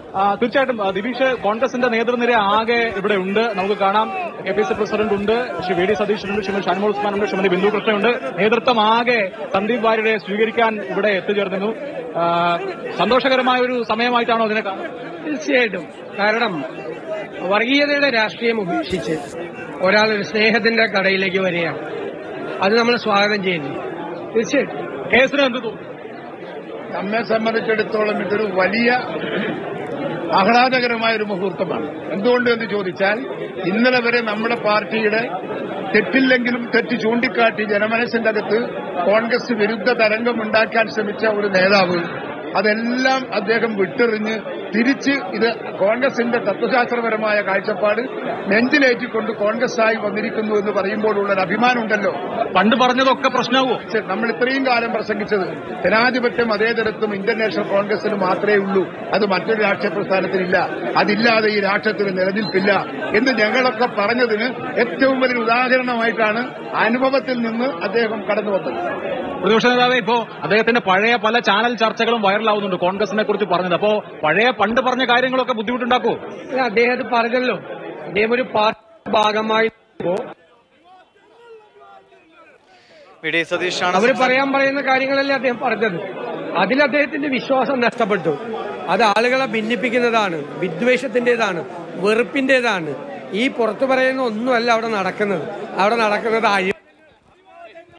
തീർച്ചയായിട്ടും ദിബീഷ്, കോൺഗ്രസിന്റെ നേതൃനിര ആകെ ഇവിടെ ഉണ്ട്. നമുക്ക് കാണാം, KPC പ്രസിഡന്റ് ഉണ്ട്, ശ്രീ VD സതീശനുണ്ട്, ശ്രീമതി ഷാനിമോൾ ഉസ്മാൻ ഉണ്ട്, ശ്രീമതി ബിന്ദു കൃഷ്ണയുണ്ട്. നേതൃത്വം ആകെ സന്ദീപ് വാര്യരെ സ്വീകരിക്കാൻ ഇവിടെ എത്തിച്ചേർന്നു. സന്തോഷകരമായ ഒരു സമയമായിട്ടാണോ അതിനെ കാണുന്നത്? തീർച്ചയായിട്ടും. കാരണം വർഗീയതയുടെ രാഷ്ട്രീയം ഉപേക്ഷിച്ച് ഒരാൾ ഒരു സ്നേഹത്തിന്റെ കടയിലേക്ക് വരികയാണ്. അത് നമ്മൾ സ്വാഗതം ചെയ്യുന്നു. തീർച്ചയായിട്ടും. കേസിന് എന്ത് തോന്നുന്നു? നമ്മെ സംബന്ധിച്ചിടത്തോളം ഇതൊരു വലിയ ആഹ്ലാദകരമായ ഒരു മുഹൂർത്തമാണ്. എന്തുകൊണ്ട് എന്ന് ചോദിച്ചാൽ, ഇന്നലെ വരെ നമ്മുടെ പാർട്ടിയുടെ തെറ്റില്ലെങ്കിലും തെറ്റ് ചൂണ്ടിക്കാട്ടി ജനമനസ്സിന്റെ അകത്ത് കോൺഗ്രസ് വിരുദ്ധ തരംഗമുണ്ടാക്കാൻ ശ്രമിച്ച ഒരു നേതാവ് അതെല്ലാം അദ്ദേഹം വിട്ടെറിഞ്ഞ് തിരിച്ച് ഇത് കോൺഗ്രസിന്റെ തത്വശാസ്ത്രപരമായ കാഴ്ചപ്പാട് നെഞ്ചിലേറ്റിക്കൊണ്ട് കോൺഗ്രസായി വന്നിരിക്കുന്നു എന്ന് പറയുമ്പോഴുള്ളൊരു അഭിമാനമുണ്ടല്ലോ. പണ്ട് പറഞ്ഞതൊക്കെ പ്രശ്നമാവോ? നമ്മൾ ഇത്രയും കാലം പ്രസംഗിച്ചത് ജനാധിപത്യം അതേതരത്തും ഇന്ത്യൻ നാഷണൽ കോൺഗ്രസിന് മാത്രമേ ഉള്ളൂ, അത് മറ്റൊരു രാഷ്ട്രീയ പ്രസ്ഥാനത്തിനില്ല, അതില്ലാതെ ഈ രാഷ്ട്രത്തിന് നിലനിൽപ്പില്ല എന്ന് ഞങ്ങളൊക്കെ പറഞ്ഞതിന് ഏറ്റവും വലിയ ഉദാഹരണമായിട്ടാണ് അനുഭവത്തിൽ നിന്ന് അദ്ദേഹം കടന്നു വന്നത്. പ്രതിപക്ഷ നേതാവേ, ഇപ്പോ അദ്ദേഹത്തിന്റെ പഴയ പല ചാനൽ ചർച്ചകളും വൈറലാവുന്നുണ്ട് കോൺഗ്രസിനെ കുറിച്ച് പറഞ്ഞത്. അപ്പോ പണ്ട് പറഞ്ഞ കാര്യങ്ങളൊക്കെ ബുദ്ധിമുട്ടുണ്ടാക്കൂ? അദ്ദേഹം പറഞ്ഞല്ലോ, അദ്ദേഹം ഒരു പാർട്ടി ഭാഗമായി അവർ പറയുന്ന കാര്യങ്ങളല്ലേ അദ്ദേഹം പറഞ്ഞത്. അതിൽ അദ്ദേഹത്തിന്റെ വിശ്വാസം നഷ്ടപ്പെട്ടു. അത് ആളുകളെ ഭിന്നിപ്പിക്കുന്നതാണ്, വിദ്വേഷത്തിന്റേതാണ്, വെറുപ്പിന്റേതാണ്. ഈ പുറത്തു പറയുന്ന ഒന്നുമല്ല അവിടെ നടക്കുന്നത്. അവിടെ നടക്കുന്നത്